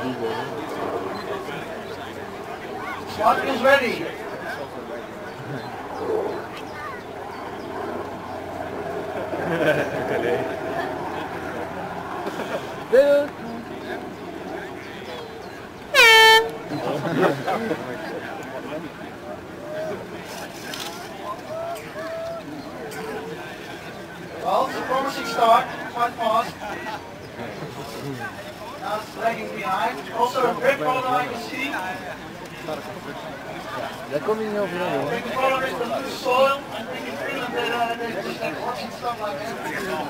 Squad is ready. Well, it's a promising start, quite fast. Now it's lagging behind. Also a great problem I can see. Daar kom je niet over The big problem is the loose soil. I think in Finland they just have rocks and stuff like that.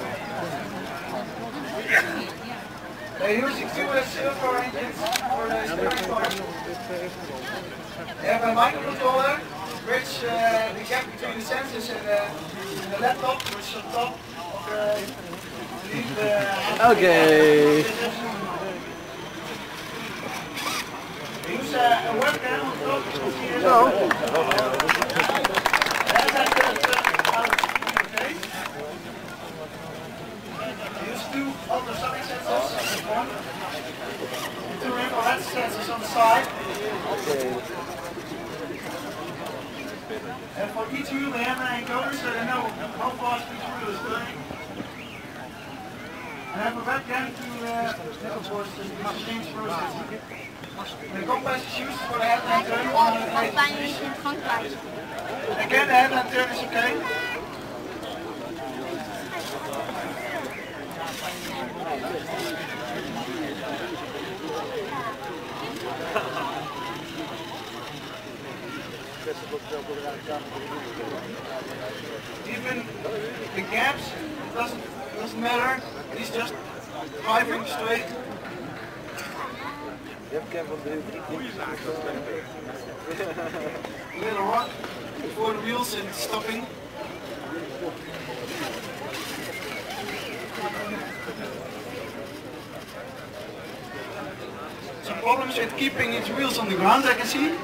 They're using two silver engines for the steering part. They have a microcontroller which the gap between the sensors and the laptop, which is on top of the Okay. They use a webcam on top. No. Use two ultrasonic sensors, one, two infrared sensors on the side. And for each wheel they have an encoder so they know how fast each wheel is turning. And have a webcam to of course the change processing. The compass is used for the headland turn. Bijna niet in Frankrijk. Again, the headland turn is okay. Even the gaps doesn't matter. He's just driving straight. Little rock before the wheels and stopping. Some problems with keeping its wheels on the ground, I can see.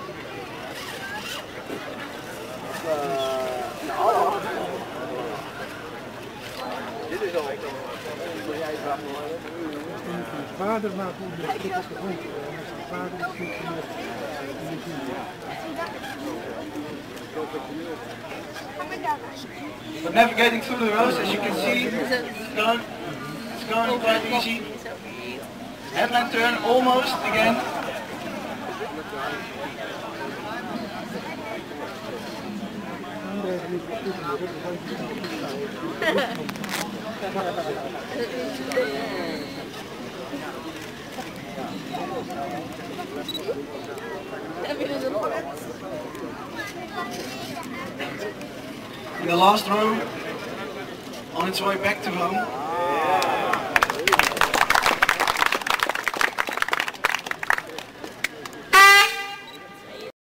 Vader maakt ook de stuk op de grond. Vader is But navigating through the roads, as you can see, it's going quite easy. Headland turn almost again. In the last row, on its way back to home.